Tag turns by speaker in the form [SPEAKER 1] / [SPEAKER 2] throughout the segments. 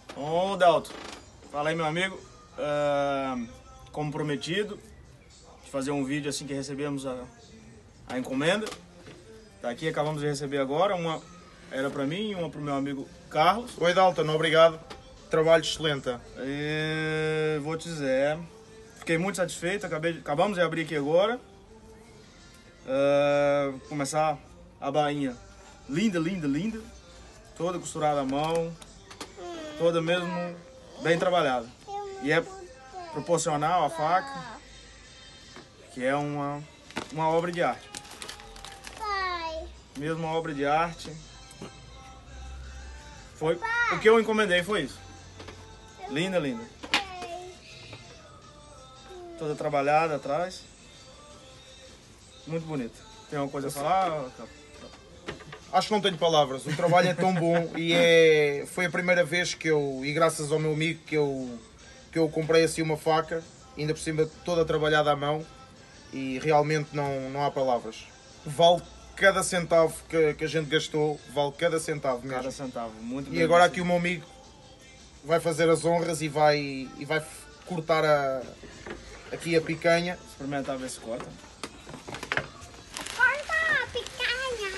[SPEAKER 1] Ô, Dalton, fala aí, meu amigo. Como prometido, de fazer um vídeo assim que recebemos a encomenda. Tá aqui, acabamos de receber agora. Uma era para mim e uma para o meu amigo Carlos.
[SPEAKER 2] Oi, Dalton, obrigado. Trabalho excelente.
[SPEAKER 1] Vou te dizer, fiquei muito satisfeito. Acabamos de abrir aqui agora. Começar a bainha linda, linda, linda. Toda costurada à mão. Toda mesmo bem trabalhada. E é proporcional à faca, que é uma obra de arte. Mesmo uma obra de arte. Foi o que eu encomendei, foi isso. Linda, linda. Toda trabalhada atrás. Muito bonita. Tem alguma coisa a falar?
[SPEAKER 2] Acho que não tenho palavras. O trabalho é tão bom e foi a primeira vez que e graças ao meu amigo, que eu comprei assim uma faca, ainda por cima toda trabalhada à mão, e realmente não há palavras. Vale cada centavo que a gente gastou, vale cada centavo mesmo.
[SPEAKER 1] Cada centavo, muito bem.
[SPEAKER 2] E agora aqui o meu amigo vai fazer as honras e vai cortar aqui a picanha.
[SPEAKER 1] Experimentar ver se corta.
[SPEAKER 3] Corta a picanha!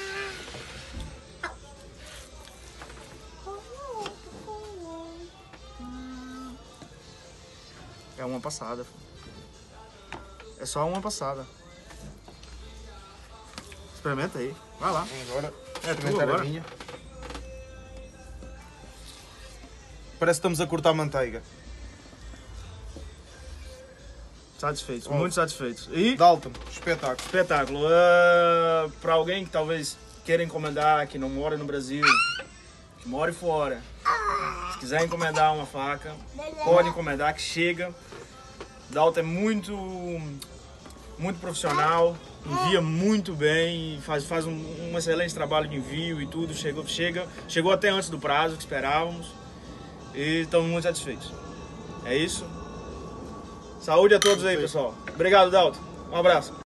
[SPEAKER 1] É uma passada. É só uma passada. Experimenta aí. Vai lá.
[SPEAKER 2] Agora,
[SPEAKER 1] É
[SPEAKER 2] experimentar
[SPEAKER 1] tu
[SPEAKER 2] a
[SPEAKER 1] agora.
[SPEAKER 2] minha. Parece que estamos a cortar manteiga.
[SPEAKER 1] Satisfeitos,
[SPEAKER 2] Oh.
[SPEAKER 1] muito satisfeitos. E
[SPEAKER 2] Dalton, espetáculo.
[SPEAKER 1] espetáculo. Para alguém que talvez queira encomendar, que não mora no Brasil, que mora fora, se quiser encomendar uma faca, pode encomendar que chega. Dalton é muito profissional, envia muito bem, faz um excelente trabalho de envio e tudo. Chegou até antes do prazo que esperávamos e estamos muito satisfeitos. É isso. Saúde a todos aí, pessoal. Obrigado, Dalton. Um abraço.